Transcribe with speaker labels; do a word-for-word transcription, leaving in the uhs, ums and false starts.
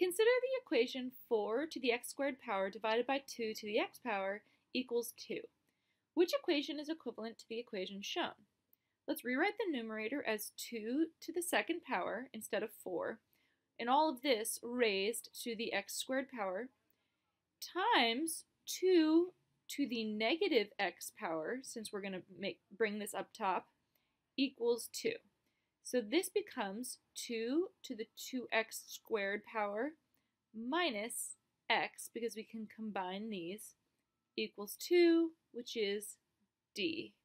Speaker 1: Consider the equation four to the x squared power divided by two to the x power equals two. Which equation is equivalent to the equation shown? Let's rewrite the numerator as two to the second power instead of four, and all of this raised to the x squared power times two to the negative x power, since we're going to make bring this up top, equals two. So this becomes two to the two x squared power minus x, because we can combine these, equals two, which is D.